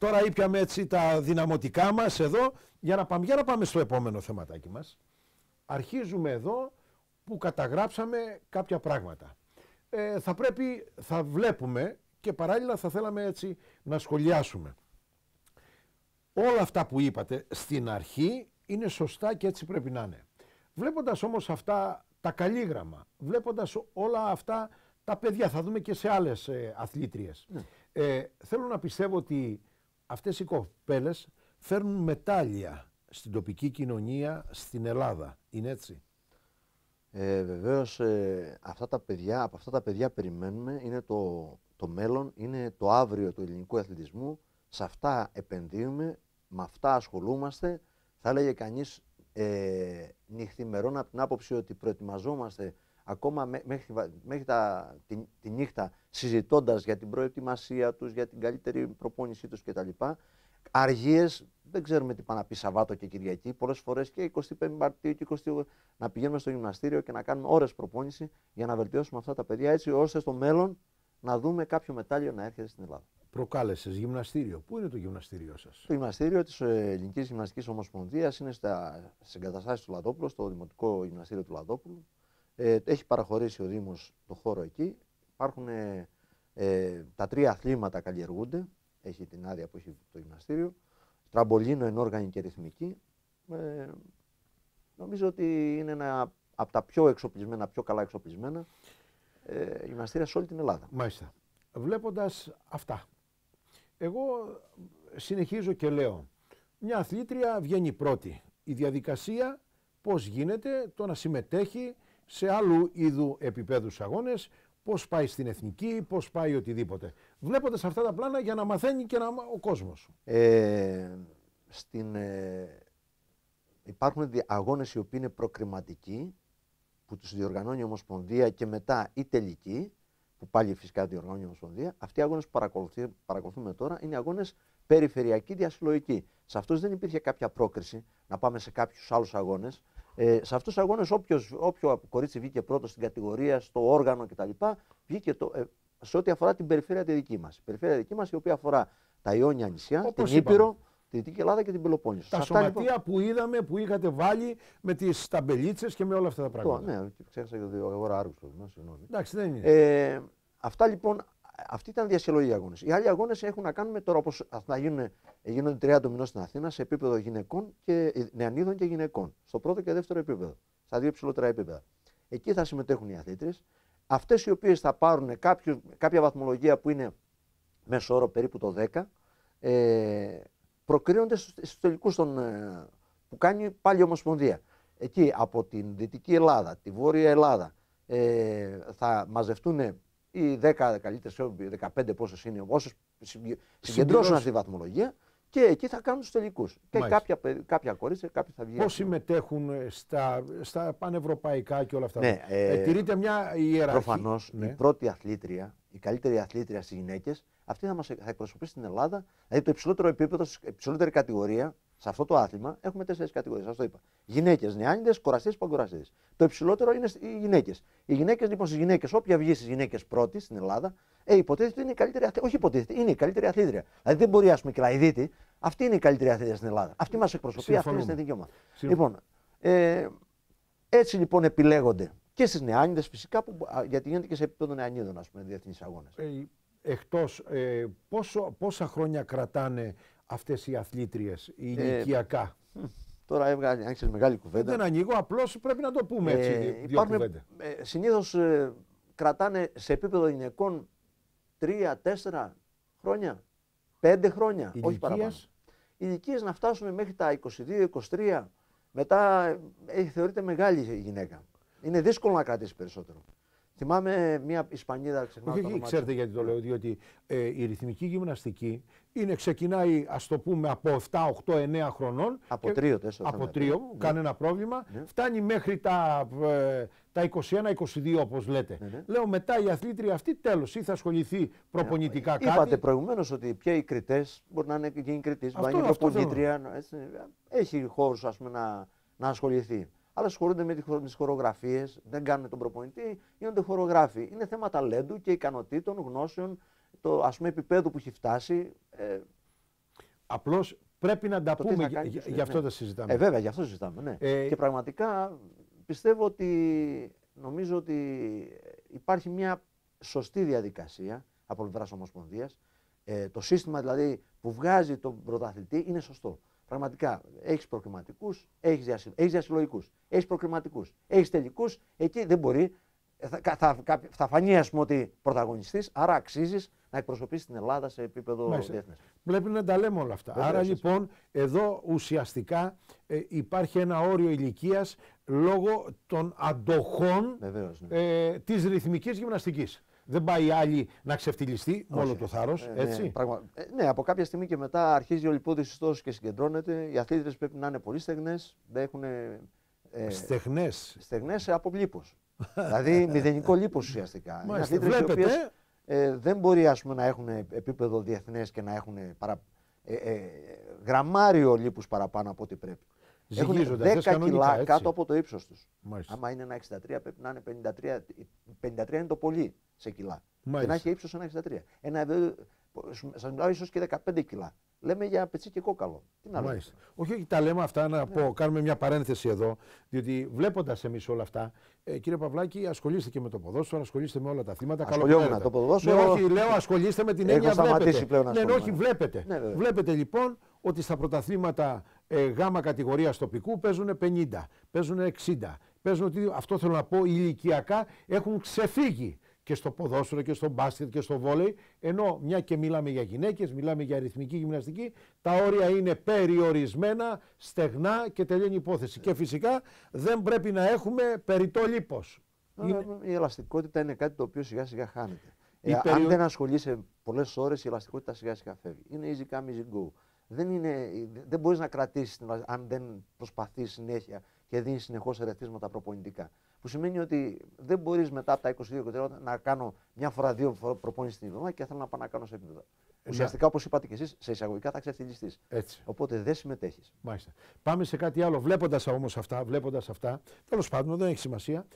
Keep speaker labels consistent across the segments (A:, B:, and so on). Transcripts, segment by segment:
A: τώρα ήπιαμε έτσι τα δυναμωτικά μας εδώ για να πάμε στο επόμενο θεματάκι μας. Αρχίζουμε εδώ που καταγράψαμε κάποια πράγματα. Θα βλέπουμε και παράλληλα θα θέλαμε έτσι να σχολιάσουμε. Όλα αυτά που είπατε στην αρχή είναι σωστά και έτσι πρέπει να είναι. Βλέποντας όμως αυτά τα καλλίγραμμα, βλέποντας όλα αυτά τα παιδιά, θα δούμε και σε άλλες αθλήτριες. Θέλω να πιστεύω ότι αυτές οι κοπέλες φέρνουν μετάλλια στην τοπική κοινωνία στην Ελλάδα. Είναι έτσι?
B: Βεβαίως από αυτά τα παιδιά περιμένουμε, είναι το μέλλον, είναι το αύριο του ελληνικού αθλητισμού. Σε αυτά επενδύουμε, με αυτά ασχολούμαστε. Θα έλεγε κανείς νυχθημερών από την άποψη ότι προετοιμαζόμαστε ακόμα μέχρι τη νύχτα, συζητώντας για την προετοιμασία τους, για την καλύτερη προπόνησή τους κτλ. Αργίες, δεν ξέρουμε τι πάνε να πει Σαββάτο και Κυριακή. Πολλές φορές και 25 Μαρτίου και 28 να πηγαίνουμε στο γυμναστήριο και να κάνουμε ώρες προπόνηση για να βελτιώσουμε αυτά τα παιδιά, έτσι ώστε στο μέλλον να δούμε κάποιο μετάλλιο να έρχεται στην Ελλάδα.
A: Προκάλεσες γυμναστήριο. Πού είναι το γυμναστήριο σας?
B: Το γυμναστήριο της Ελληνικής Γυμναστικής Ομοσπονδίας είναι στις εγκαταστάσεις του Λαδόπουλου, στο Δημοτικό Γυμναστήριο του Λαδόπουλου. Έχει παραχωρήσει ο Δήμος το χώρο εκεί. Υπάρχουν τα 3 αθλήματα καλλιεργούνται. Έχει την άδεια που έχει το γυμναστήριο. Τραμπολίνο, ενόργανη και ρυθμική. Νομίζω ότι είναι ένα από τα πιο εξοπλισμένα, πιο καλά εξοπλισμένα γυμναστήρια σε όλη την Ελλάδα.
A: Μάλιστα. Βλέποντας αυτά, εγώ συνεχίζω και λέω, μια αθλήτρια βγαίνει πρώτη. Η διαδικασία πώς γίνεται το να συμμετέχει σε άλλου είδου επίπεδους αγώνες, πώς πάει στην εθνική, πώς πάει οτιδήποτε. Βλέποντας αυτά τα πλάνα για να μαθαίνει και ο κόσμος.
B: Υπάρχουν αγώνες οι οποίοι είναι προκριματικοί, που τους διοργανώνει η Ομοσπονδία και μετά η τελική, που πάλι φυσικά διοργανώνει η Ομοσπονδία. Αυτοί οι αγώνες που παρακολουθούμε τώρα είναι αγώνες περιφερειακοί διασυλλογικοί. Σε αυτούς δεν υπήρχε κάποια πρόκριση να πάμε σε κάποιους άλλους αγώνες. Σε αυτούς τους αγώνες όποιο κορίτσι βγήκε πρώτο στην κατηγορία, στο όργανο κτλ. Βγήκε σε ό,τι αφορά την περιφέρεια τη δική μας. Η περιφέρεια δική μας η οποία αφορά τα Ιόνια νησιά, την Ήπειρο, τη Δυτική Ελλάδα και την Πελοπόννησο.
A: Τα σωματεία που είδαμε, που είχατε βάλει με τις ταμπελίτσες και με όλα αυτά τα πράγματα.
B: Ναι, ξέχασα και το αγορά Άργους.
A: Εντάξει, δεν είναι.
B: Αυτά λοιπόν, αυτοί ήταν διασυλλογικοί αγώνες. Οι άλλοι αγώνες έχουν να κάνουν τώρα, όπως θα γίνονται 30 μηνών στην Αθήνα, σε επίπεδο γυναικών και νεανίδων και γυναικών. Στο πρώτο και δεύτερο επίπεδο. Στα 2 υψηλότερα επίπεδα. Εκεί θα συμμετέχουν οι αθλήτριες. Αυτές οι οποίες θα πάρουν κάποια βαθμολογία που είναι μέσο όρο περίπου το 10, προκρίνονται στους τελικούς που κάνει πάλι η Ομοσπονδία. Εκεί από την Δυτική Ελλάδα, τη Βόρεια Ελλάδα, θα μαζευτούν οι 10 καλύτερες, 15 πόσες είναι, όσες συγκεντρώσουν αυτή τη βαθμολογία και εκεί θα κάνουν τους τελικούς. Και κάποια κορίτσια, κάποιοι θα βγουν.
A: Πώς συμμετέχουν στα πανευρωπαϊκά και όλα αυτά?
B: Ναι,
A: τηρείται μια ιεραρχία.
B: Προφανώς η πρώτη αθλήτρια, η καλύτερη αθλήτρια στις γυναίκες, αυτή θα εκπροσωπήσει στην Ελλάδα. Δηλαδή το υψηλότερο επίπεδο, υψηλότερη κατηγορία σε αυτό το άθλημα έχουμε 4 κατηγορίες. Σας το είπα. Γυναίκες, νεάνιδες, κοραστές, παγκοραστές. Το υψηλότερο είναι οι γυναίκες. Οι γυναίκες, λοιπόν, στις γυναίκες, όποια βγει στις γυναίκες πρώτη στην Ελλάδα, υποτίθεται είναι η καλύτερη αθλήτρια. Όχι υποτίθεται, είναι η καλύτερη αθλήτρια. Δηλαδή δεν μπορεί, ας πούμε, και Λαϊδίτη, αυτή είναι η καλύτερη αθλήτρια στην Ελλάδα. Αυτή μας εκπροσωπεί, αυτή είναι στην εθνική ομάδα. Λοιπόν, έτσι λοιπόν επιλέγονται και στις νεάνιδες φυσικά, γιατί γίνεται και σε επίπεδο νεανίδων, ας πούμε, διεθνείς αγώνες.
A: Εκτός, πόσα χρόνια κρατάνε αυτές οι αθλήτριες, ηλικιακά?
B: Τώρα άρχισε μεγάλη κουβέντα.
A: Δεν ανοίγω, απλώς πρέπει να το πούμε έτσι.
B: Συνήθως κρατάνε σε επίπεδο γυναικών 3-4 χρόνια, 5 χρόνια, όχι παραπάνω. Οι ηλικίες να φτάσουν μέχρι τα 22-23, μετά θεωρείται μεγάλη η γυναίκα. Είναι δύσκολο να κρατήσει περισσότερο. Θυμάμαι μια Ισπανίδα,
A: Όχι, ξέρετε γιατί το λέω, διότι η ρυθμική γυμναστική ξεκινάει, ας το πούμε, από 7, 8, 9 χρονών.
B: Από 3, 4.
A: Από 3, κανένα πρόβλημα. Φτάνει μέχρι τα 21-22, όπως λέτε. Λέω μετά η αθλήτρια αυτή τέλος, ή θα ασχοληθεί προπονητικά κάτι.
B: Είπατε προηγουμένως ότι πια οι κριτές, μπορεί να είναι και οι κριτές, μπορεί να είναι προπονήτρια. Έχει χώρους, ας πούμε, να ασχοληθεί. Αλλά ασχολούνται με τις χορογραφίες, δεν κάνουν τον προπονητή, γίνονται χορογράφοι. Είναι θέμα ταλέντου και ικανοτήτων, γνώσεων, το ας πούμε επίπεδο που έχει φτάσει.
A: Απλώς πρέπει να τα
B: Το τι
A: πούμε,
B: θα κάνει
A: γι'
B: ποιος
A: αυτό
B: είναι.
A: τα συζητάμε.
B: Βέβαια, γι' αυτό συζητάμε. Ναι. Και πραγματικά πιστεύω ότι νομίζω ότι υπάρχει μια σωστή διαδικασία από πλευράς Ομοσπονδίας. Το σύστημα δηλαδή που βγάζει τον πρωταθλητή είναι σωστό. Πραγματικά έχεις προκριματικούς, έχεις διασυλλογικούς, έχεις προκριματικούς, έχεις τελικούς. Εκεί δεν μπορεί. Θα φανεί, ας πούμε, ότι πρωταγωνιστής, άρα αξίζεις να εκπροσωπήσεις την Ελλάδα σε επίπεδο διεθνές.
A: Πρέπει να τα λέμε όλα αυτά.
B: Βεβαίως,
A: άρα λοιπόν εδώ ουσιαστικά υπάρχει ένα όριο ηλικίας λόγω των αντοχών της ρυθμικής γυμναστικής. Δεν πάει άλλη να ξεφτυλιστεί με όλο το θάρρος, έτσι.
B: Ναι, από κάποια στιγμή και μετά αρχίζει ο λιπόδης ιστός και συγκεντρώνεται. Οι αθλήτες πρέπει να είναι πολύ στεγνές, δεν έχουν στεγνές από λίπος. Δηλαδή μηδενικό λίπος ουσιαστικά. Είναι αθλήτες οι οποίες δεν μπορεί, ας πούμε, να έχουν επίπεδο διεθνές και να έχουν γραμμάριο λίπους παραπάνω από ό,τι πρέπει. Έχουν 10 κιλά κάτω από το ύψος τους. Άμα είναι ένα 63 πρέπει να είναι 53. 53 είναι το πολύ σε κιλά. Και να έχει ύψος ένα 63. Σας μιλάω ίσως και 15 κιλά. Λέμε για πετσί και κόκαλο. Τι να λέμε.
A: Όχι, τα λέμε αυτά, να πω, κάνουμε μια παρένθεση εδώ, διότι βλέποντας εμείς όλα αυτά, κύριε Παυλάκη, ασχολείστε και με το ποδόσφαιρο, ασχολείστε με όλα τα αθλήματα.
B: Ασχολιόμουν το ποδόσφαιρο.
A: Ναι, όχι, λέω ασχολείστε με την έννοια βλέπετε.
B: Πλέον
A: ναι, όχι, βλέπετε. Ναι, βλέπετε λοιπόν ότι στα πρωταθλήματα γάμα κατηγορίας τοπικού παίζουν 50, παίζουν 60. Παίζουν ότι, αυτό θέλω να πω, ηλικιακά έχουν ξεφύγει και στο ποδόσφαιρο και στο μπάσκετ και στο βόλεϊ, ενώ μια και μιλάμε για γυναίκες, μιλάμε για ρυθμική γυμναστική, τα όρια είναι περιορισμένα, στεγνά και τελειώνει η υπόθεση. Και φυσικά δεν πρέπει να έχουμε περιττό λίπος.
B: Η ελαστικότητα είναι κάτι το οποίο σιγά σιγά χάνεται. Αν δεν ασχολείσαι πολλές ώρες, η ελαστικότητα σιγά σιγά φεύγει. Είναι easy come, easy go. Δεν μπορείς να κρατήσεις αν δεν προσπαθείς συνέχεια και δίνεις συνεχώς ερεθίσματα προπονητικά. Που σημαίνει ότι δεν μπορείς μετά από τα 22 χρόνια να κάνω μια φορά, δύο φορές προπόνηση την εβδομάδα και θέλω να πάω να κάνω σε επίπεδο. Ουσιαστικά, όπως είπατε και εσείς, σε εισαγωγικά θα ξεφτυλιστείς. Οπότε δεν συμμετέχεις.
A: Μάλιστα. Πάμε σε κάτι άλλο. Βλέποντας όμως αυτά, τέλος πάντων δεν έχει σημασία.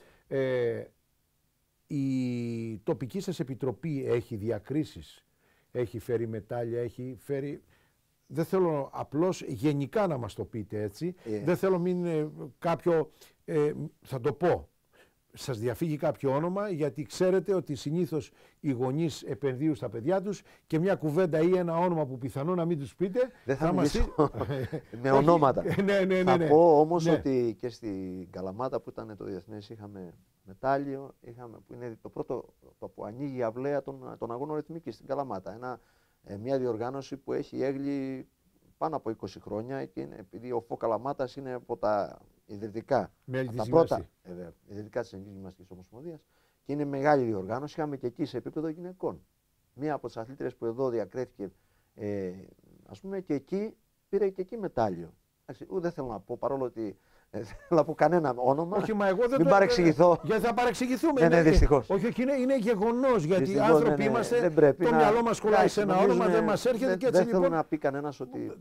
A: Η τοπική σας επιτροπή έχει διακρίσεις, έχει φέρει μετάλλια, έχει φέρει. Δεν θέλω απλώς γενικά να μας το πείτε έτσι. Δεν θέλω μην κάποιο, θα το πω, σας διαφύγει κάποιο όνομα, γιατί ξέρετε ότι συνήθως οι γονείς επενδύουν στα παιδιά τους και μια κουβέντα ή ένα όνομα που πιθανόν να μην τους πείτε.
B: Δεν θα μιλήσω με ονόματα.
A: Ναι.
B: Θα πω όμως ότι και στην Καλαμάτα που ήταν το διεθνές είχαμε μετάλλιο, που είναι το πρώτο που ανοίγει η αυλαία των αγώνων ρυθμικής στην Καλαμάτα. Μια διοργάνωση που έχει έγλει πάνω από 20 χρόνια και επειδή ο ΦΟ Καλαμάτας είναι από τα ιδρυτικά, τα πρώτα ιδρυτικά της Ελληνικής Γυμναστικής Ομοσπονδίας και είναι μεγάλη διοργάνωση. Είχαμε και εκεί σε επίπεδο γυναικών. Μία από τις αθλήτριες που εδώ διακρέθηκε, ας πούμε, και εκεί πήρε και εκεί μετάλλιο. Δεν θέλω να πω, παρόλο ότι δεν θέλω να πω κανένα όνομα.
A: Όχι, μα εγώ δεν
B: μην παρεξηγηθώ.
A: Γιατί θα παρεξηγηθούμε.
B: Ναι, δυστυχώς.
A: Όχι, είναι γεγονός. Γιατί οι άνθρωποι είμαστε. Το μυαλό μας κολλάει σε ένα όνομα, δεν μας έρχεται και έτσι λοιπόν.
B: Δεν θέλω να πει κανένας ότι.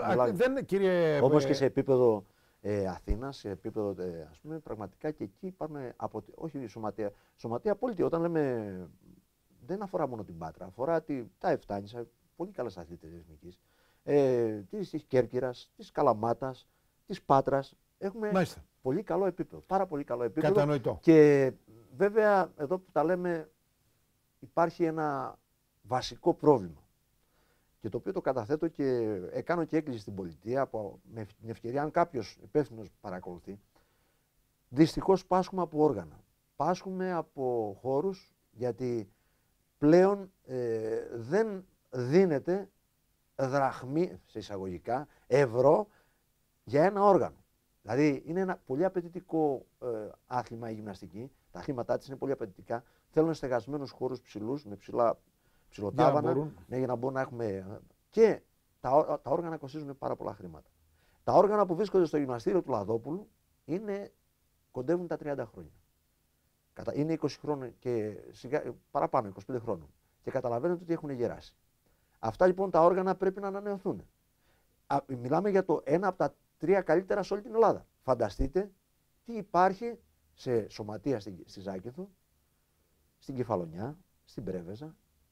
A: Όμως
B: και σε επίπεδο Αθήνας, σε επίπεδο, ας πούμε, πραγματικά και εκεί υπάρχουν. Όχι σωματεία. Σωματεία απόλυτη. Όταν λέμε. Δεν αφορά μόνο την Πάτρα, αφορά τα Εφτάνησα, πολύ καλές αθλήτες ρυθμικής. Της Κέρκυρας, της Καλαμάτας, της Πάτρας. Έχουμε πολύ καλό επίπεδο, πάρα πολύ καλό επίπεδο.
A: Κατανοητό.
B: Και βέβαια εδώ που τα λέμε υπάρχει ένα βασικό πρόβλημα και το οποίο το καταθέτω και κάνω και έκκληση στην πολιτεία με την ευκαιρία, αν κάποιος υπεύθυνος παρακολουθεί. Δυστυχώς πάσχουμε από όργανα, πάσχουμε από χώρους, γιατί πλέον δεν δίνεται δραχμή, σε εισαγωγικά, ευρώ για ένα όργανο. Δηλαδή είναι ένα πολύ απαιτητικό άθλημα η γυμναστική. Τα αθλήματά της είναι πολύ απαιτητικά. Θέλουν στεγασμένους χώρους ψηλούς, με ψηλοτάβανα, για να μπορούν να έχουμε. Και τα όργανα κοστίζουν πάρα πολλά χρήματα. Τα όργανα που βρίσκονται στο γυμναστήριο του Λαδόπουλου κοντεύουν τα 30 χρόνια. Είναι 20 χρόνων και παραπάνω, 25 χρόνων. Και καταλαβαίνετε ότι έχουν γεράσει. Αυτά λοιπόν τα όργανα πρέπει να ανανεωθούν. Μιλάμε για ένα από τα 3 καλύτερα σε όλη την Ελλάδα. Φανταστείτε τι υπάρχει σε σωματεία στη Ζάκυνθο, στην Κεφαλονιά, στην Πρέβεζα,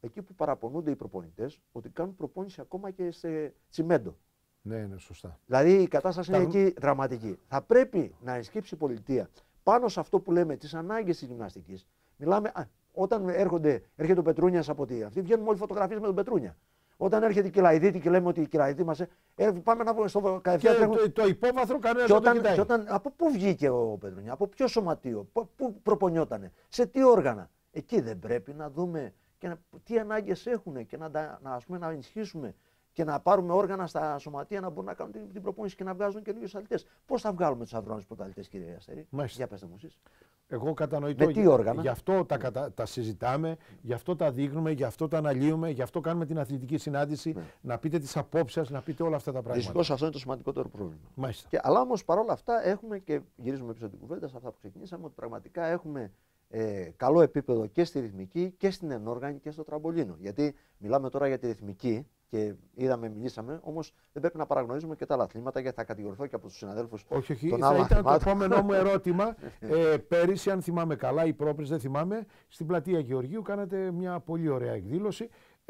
B: εκεί που παραπονούνται οι προπονητές ότι κάνουν προπόνηση ακόμα και σε τσιμέντο.
A: Ναι, είναι σωστά.
B: Δηλαδή η κατάσταση είναι εκεί δραματική. Θα πρέπει να ενσκύψει η πολιτεία πάνω σε αυτό που λέμε, τις ανάγκες της γυμναστικής. Μιλάμε, όταν έρχεται ο Πετρούνιας από αυτή, βγαίνουν όλοι φωτογραφίες με τον Πετρούνια. Όταν έρχεται η Κυλαϊδίτη και λέμε ότι η Κυλαϊδίτη μας. Πάμε να πούμε στο
A: Καϊφιά. Το υπόβαθρο κανένας δεν το κοιτάει.
B: Από πού βγήκε ο Πετρούνια, από ποιο σωματείο, πού προπονιότανε, σε τι όργανα. Εκεί δεν πρέπει να δούμε τι ανάγκες έχουν και να ενισχύσουμε και να πάρουμε όργανα στα σωματεία να μπορούν να κάνουν την προπόνηση και να βγάζουν καινούριους αθλητές. Πώς θα βγάλουμε τους αδρόνους πρωταθλητές, κύριε Αστέρη? Για πέστε μου εσείς.
A: Εγώ κατανοητό.
B: Με τι όργανα?
A: Γι' αυτό τα συζητάμε, γι' αυτό τα δείχνουμε, γι' αυτό τα αναλύουμε, γι' αυτό κάνουμε την αθλητική συνάντηση. Ναι. Να πείτε τις απόψεις σας, να πείτε όλα αυτά τα πράγματα.
B: Δυστυχώς αυτό είναι το σημαντικότερο πρόβλημα.
A: Μάλιστα.
B: Αλλά όμως παρόλα αυτά έχουμε και γυρίζουμε πίσω την κουβέντα σε αυτά που ξεκινήσαμε, ότι πραγματικά έχουμε καλό επίπεδο και στη ρυθμική και στην ενόργανη και στο τραμπολίνο. Γιατί μιλάμε τώρα για τη ρυθμική και μιλήσαμε, όμως δεν πρέπει να παραγνωρίζουμε και τα άλλα αθλήματα, γιατί θα κατηγορηθώ και από τους συναδέλφους.
A: Όχι, θα ήταν το επόμενό μου ερώτημα. Πέρυσι, αν θυμάμαι καλά, ή πρόπερσι, δεν θυμάμαι, στην πλατεία Γεωργίου κάνατε μια πολύ ωραία εκδήλωση.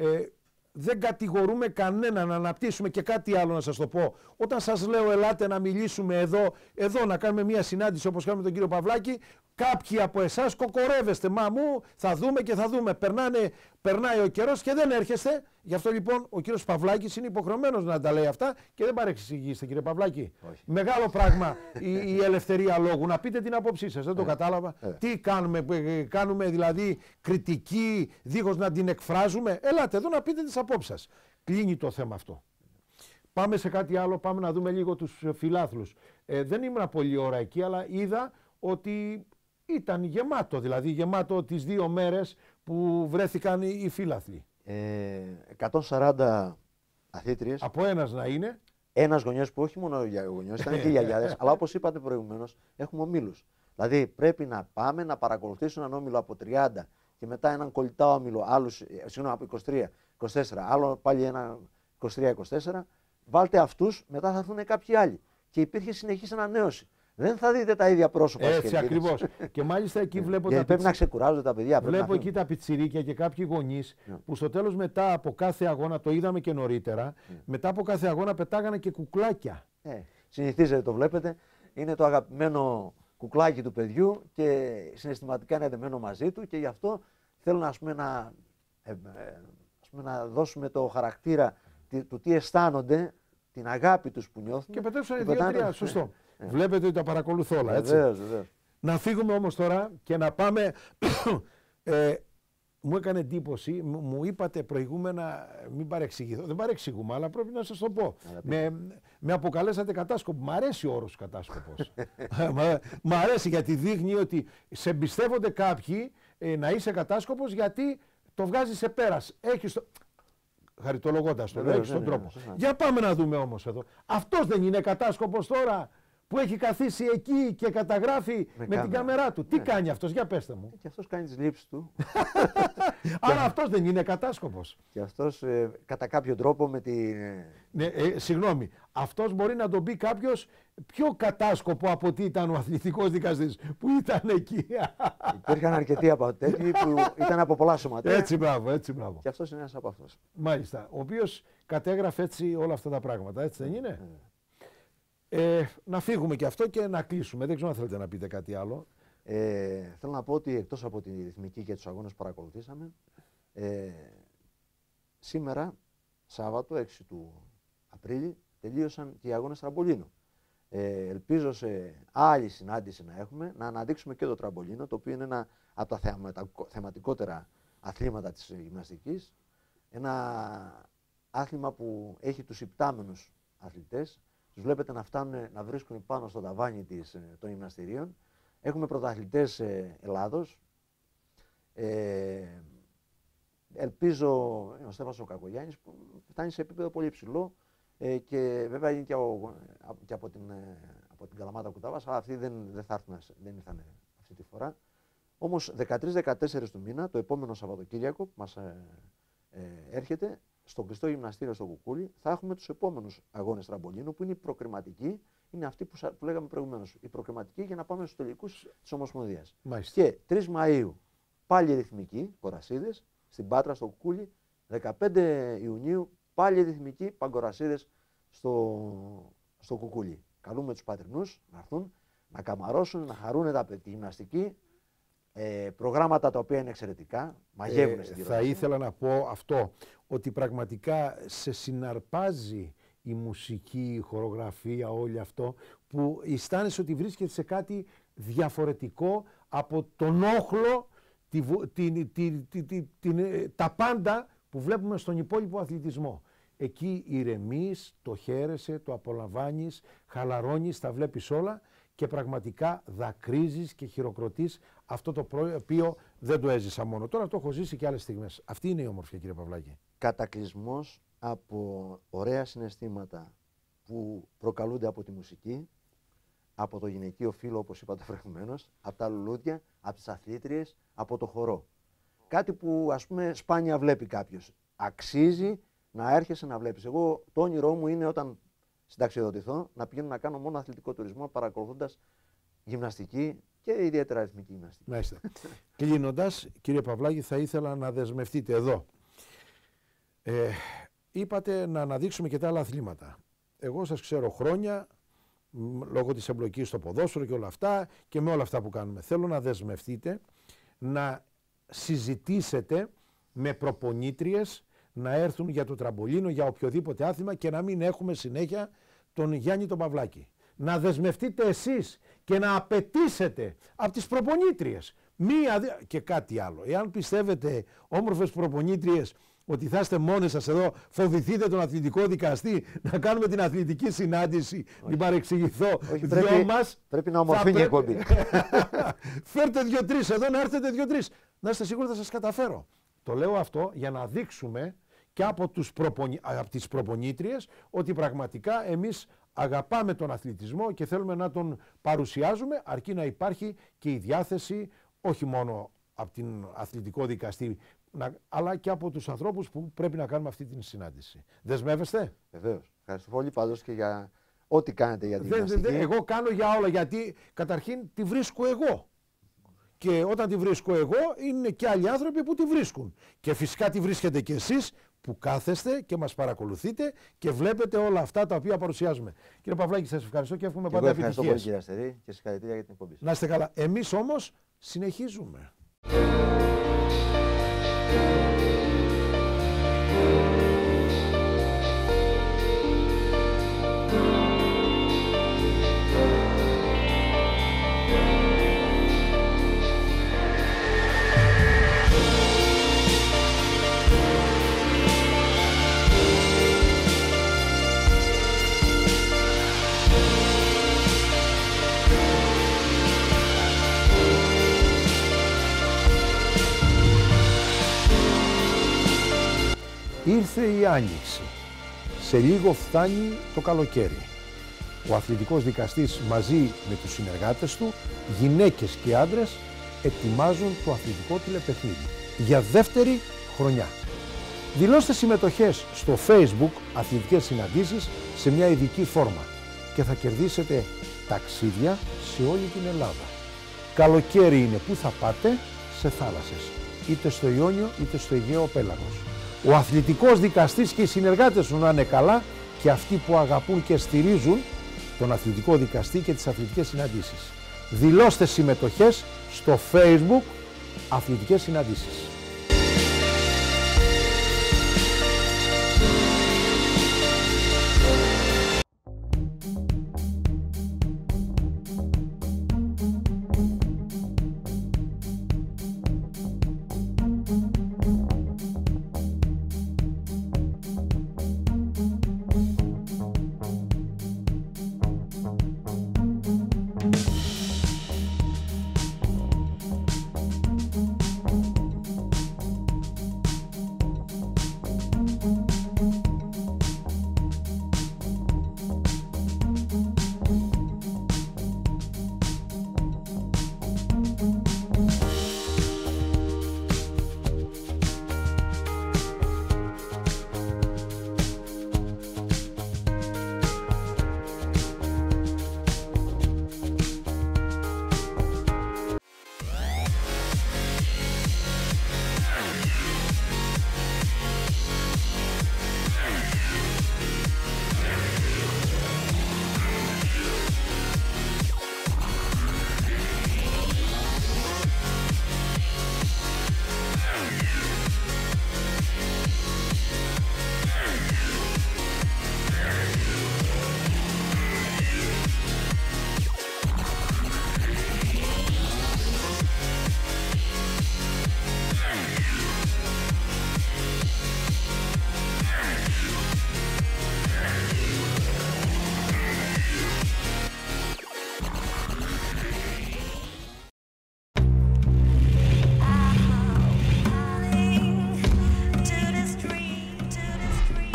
A: Δεν κατηγορούμε κανέναν να αναπτύσσουμε και κάτι άλλο να σας το πω. Όταν σας λέω ελάτε να μιλήσουμε εδώ να κάνουμε μια συνάντηση όπως κάνουμε τον κύριο Παυλάκη, κάποιοι από εσάς κοκορεύεστε. Μα μου θα δούμε και θα δούμε. Περνάει ο καιρός και δεν έρχεστε. Γι' αυτό λοιπόν ο κύριος Παυλάκης είναι υποχρεωμένος να τα λέει αυτά και δεν παρεξηγήσετε, κύριε Παυλάκη.
B: Όχι.
A: Μεγάλο πράγμα η ελευθερία λόγου. Να πείτε την άποψή σας. Δεν το κατάλαβα. Τι κάνουμε δηλαδή κριτική δίχως να την εκφράζουμε? Ελάτε εδώ να πείτε τις απόψεις σας. Κλείνει το θέμα αυτό. Πάμε σε κάτι άλλο. Πάμε να δούμε λίγο τους φιλάθλους. Δεν ήμουν πολύ ώρα εκεί, αλλά είδα ότι ήταν γεμάτο, δηλαδή γεμάτο τις 2 μέρες που βρέθηκαν οι φίλαθλοι.
B: 140 αθλήτριες.
A: Από ένας να είναι.
B: Ένας γονιός που όχι μόνο γονιός, ήταν και οι γιαγιάδες, αλλά όπως είπατε προηγουμένως, έχουμε ομίλους. Δηλαδή πρέπει να πάμε να παρακολουθήσουμε έναν όμιλο από 30 και μετά έναν κολλητά όμιλο, από 23, 24, άλλο πάλι ένα 23-24. Βάλτε αυτούς, μετά θα έρθουν κάποιοι άλλοι. Και υπήρχε συνεχής ανανέωση. Δεν θα δείτε τα ίδια πρόσωπα.
A: Έτσι ακριβώς. Και μάλιστα εκεί βλέπω.
B: Πρέπει να ξεκουράζονται τα παιδιά.
A: Βλέπω εκεί τα πιτσιρίκια και κάποιοι γονείς που στο τέλος μετά από κάθε αγώνα, το είδαμε και νωρίτερα, μετά από κάθε αγώνα πετάγανε και κουκλάκια.
B: Συνηθίζεται, το βλέπετε. Είναι το αγαπημένο κουκλάκι του παιδιού και συναισθηματικά είναι εντεμένο μαζί του και γι' αυτό θέλουν να δώσουμε το χαρακτήρα του τι αισθάνονται, την αγάπη τους που νιώθουν.
A: Και πετέψανε 2-3, σωστό. Βλέπετε ότι τα παρακολουθώ όλα, έτσι.
B: Βεβαίως.
A: Να φύγουμε όμως τώρα και να πάμε. Μου έκανε εντύπωση, μου είπατε προηγούμενα, μην παρεξηγηθώ, δεν παρεξηγούμε, αλλά πρέπει να σας το πω. Με αποκαλέσατε κατάσκοπο. Μ' αρέσει ο όρος κατάσκοπος. Μ' αρέσει γιατί δείχνει ότι σε εμπιστεύονται κάποιοι να είσαι κατάσκοπος γιατί το βγάζει σε πέρας. Χαριτολογώντας το, έχεις τον τρόπο. Για πάμε να δούμε όμως εδώ. Αυτός δεν είναι κατάσκοπος τώρα που έχει καθίσει εκεί και καταγράφει με την κάμερά του? Τι κάνει αυτός, για πέστε μου.
B: Και αυτός κάνει τις λήψεις του.
A: Άρα αυτός δεν είναι κατάσκοπος.
B: Και αυτός κατά κάποιο τρόπο με την...
A: Συγγνώμη, αυτός μπορεί να τον πει κάποιος πιο κατάσκοπο από ότι ήταν ο αθλητικός δικαστής που ήταν εκεί.
B: Υπήρχαν αρκετοί από τέτοιοι που ήταν από πολλά σωματεία.
A: Έτσι μπράβο.
B: Και αυτός είναι ένας από αυτούς.
A: Μάλιστα, ο οποίος κατέγραφε έτσι όλα αυτά τα πράγματα, έτσι δεν είναι? Να φύγουμε και αυτό και να κλείσουμε. Δεν ξέρω αν θέλετε να πείτε κάτι άλλο.
B: Θέλω να πω ότι εκτός από τη ρυθμική και τους αγώνες που παρακολουθήσαμε, σήμερα, Σάββατο, 6 του Απρίλη, τελείωσαν και οι αγώνες τραμπολίνου. Ελπίζω σε άλλη συνάντηση να έχουμε, να αναδείξουμε και το τραμπολίνο, το οποίο είναι ένα από τα θεματικότερα αθλήματα της γυμναστικής. Ένα άθλημα που έχει τους υπτάμενους αθλητές. Τους βλέπετε να φτάνουν να βρίσκουν πάνω στο ταβάνι των γυμναστηρίων. Έχουμε πρωταθλητές Ελλάδος. Ελπίζω, ο Στέφανος ο Κακογιάννης που φτάνει σε επίπεδο πολύ υψηλό και βέβαια είναι και από την Καλαμάτα Κουτάβας, αλλά αυτοί δεν ήρθαν αυτή τη φορά. Όμως 13-14 του μήνα, το επόμενο Σαββατοκύριακο που μας έρχεται, στο κλειστό γυμναστήριο στο Κουκούλι, θα έχουμε τους επόμενους αγώνες τραμπολίνου που είναι οι προκριματικοί, είναι αυτοί που λέγαμε προηγουμένως. Οι προκριματικοί για να πάμε στους τελικούς της Ομοσπονδίας. Και 3 Μαΐου πάλι ρυθμικοί, κορασίδες, στην Πάτρα, στο Κουκούλι. 15 Ιουνίου πάλι ρυθμικοί Παγκορασίδες στο Κουκούλι. Καλούμε τους πατρινούς να έρθουν, να καμαρώσουν, να χαρούν τη γυμναστική. Προγράμματα τα οποία είναι εξαιρετικά, μαγεύουν στην
A: Θα ήθελα να πω αυτό, ότι πραγματικά σε συναρπάζει η μουσική, η χορογραφία, όλο αυτό, που αισθάνεσαι ότι βρίσκεται σε κάτι διαφορετικό από τον όχλο, τα πάντα που βλέπουμε στον υπόλοιπο αθλητισμό. Εκεί ηρεμείς, το χαίρεσαι, το απολαμβάνεις, χαλαρώνεις, τα βλέπεις όλα και πραγματικά δακρύζεις και χειροκροτείς αυτό το οποίο δεν το έζησα μόνο. Τώρα το έχω ζήσει και άλλες στιγμές. Αυτή είναι η ομορφιά, κύριε Παυλάκη.
B: Κατακλυσμός από ωραία συναισθήματα που προκαλούνται από τη μουσική, από το γυναικείο φύλλο, όπως είπατε προηγουμένως, από τα λουλούδια, από τις αθλήτριες, από το χορό. Κάτι που, ας πούμε, σπάνια βλέπει κάποιος. Αξίζει να έρχεσαι να βλέπεις. Εγώ το όνειρό μου είναι όταν συνταξιοδοτηθώ να πηγαίνω να κάνω μόνο αθλητικό τουρισμό παρακολουθώντας γυμναστική και ιδιαίτερα αριθμική γυμναστική.
A: Μάλιστα. Κλείνοντας, κύριε Παυλάκη, θα ήθελα να δεσμευτείτε εδώ. Είπατε να αναδείξουμε και τα άλλα αθλήματα. Εγώ σας ξέρω χρόνια, λόγω της εμπλοκής στο ποδόσφαιρο και όλα αυτά και με όλα αυτά που κάνουμε. Θέλω να δεσμευτείτε, να συζητήσετε με προπονήτριες να έρθουν για το τραμπολίνο, για οποιοδήποτε άθλημα και να μην έχουμε συνέχεια τον Γιάννη τον Παυλάκη. Να δεσμευτείτε εσείς και να απαιτήσετε από τις προπονήτριες και κάτι άλλο. Εάν πιστεύετε, όμορφες προπονήτριες, ότι θα είστε μόνοι σας εδώ, φοβηθείτε τον αθλητικό δικαστή, να κάνουμε την αθλητική συνάντηση, μην παρεξηγηθώ.
B: Πρέπει να ομορφύνει η εκπομπή.
A: Φέρτε 2-3 εδώ, να έρθετε 2-3. Να είστε σίγουροι θα σας καταφέρω. Το λέω αυτό για να δείξουμε και από τις προπονήτριες ότι πραγματικά εμείς αγαπάμε τον αθλητισμό και θέλουμε να τον παρουσιάζουμε, αρκεί να υπάρχει και η διάθεση όχι μόνο από την αθλητικό δικαστή, αλλά και από τους ανθρώπους που πρέπει να κάνουμε αυτή την συνάντηση. Δεσμεύεστε?
B: Βεβαίως. Ευχαριστώ πολύ πάντως και για ό,τι κάνετε για την γυμναστική.
A: Εγώ κάνω για όλα, γιατί καταρχήν τη βρίσκω εγώ. Και όταν τη βρίσκω εγώ, είναι και άλλοι άνθρωποι που τη βρίσκουν. Και φυσικά τη βρίσκετε και εσείς που κάθεστε και μας παρακολουθείτε και βλέπετε όλα αυτά τα οποία παρουσιάζουμε. Κύριε Παυλάκη, σας ευχαριστώ και εύχομαι πάντα επιτυχίες.
B: Ευχαριστώ πολύ, κύριε Αστερή, και συγχαρητήρια για την εκπομπή.
A: Να είστε καλά. Εμείς όμως συνεχίζουμε. Ήρθε η Άνοιξη. Σε λίγο φτάνει το καλοκαίρι. Ο αθλητικός δικαστής μαζί με τους συνεργάτες του, γυναίκες και άντρες, ετοιμάζουν το αθλητικό τηλεπαιχνίδι για δεύτερη χρονιά. Δηλώστε συμμετοχές στο Facebook αθλητικές συναντήσεις σε μια ειδική φόρμα και θα κερδίσετε ταξίδια σε όλη την Ελλάδα. Καλοκαίρι είναι, που θα πάτε? Σε θάλασσες, είτε στο Ιόνιο είτε στο Αιγαίο πέλαγος. Ο αθλητικός δικαστής και οι συνεργάτες του να είναι καλά και αυτοί που αγαπούν και στηρίζουν τον αθλητικό δικαστή και τις αθλητικές συναντήσεις. Δηλώστε συμμετοχές στο Facebook αθλητικές συναντήσεις.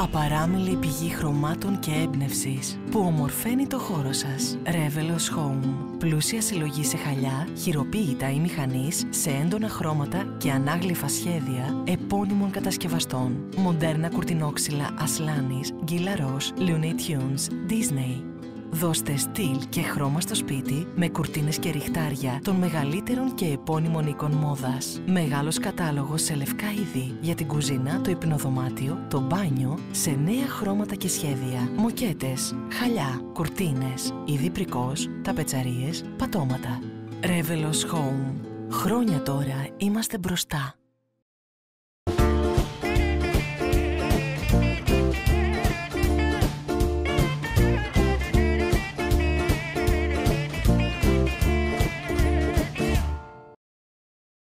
C: Απαράμιλη πηγή χρωμάτων και έμπνευσης που ομορφαίνει το χώρο σας. Revelos Home. Πλούσια συλλογή σε χαλιά, χειροποίητα ή μηχανής, σε έντονα χρώματα και ανάγλυφα σχέδια επώνυμων κατασκευαστών. Μοντέρνα κουρτινόξυλα Ασλάνης, Γκίλαρος, Looney Tunes, Disney. Δώστε στυλ και χρώμα στο σπίτι με κουρτίνες και ριχτάρια των μεγαλύτερων και επώνυμων οίκων μόδας. Μεγάλος κατάλογος σε λευκά είδη για την κουζίνα, το υπνοδωμάτιο, το μπάνιο, σε νέα χρώματα και σχέδια. Μοκέτες, χαλιά, κουρτίνες, είδη πρικός, ταπετσαρίες, πατώματα. Revelos Home. Χρόνια τώρα είμαστε μπροστά.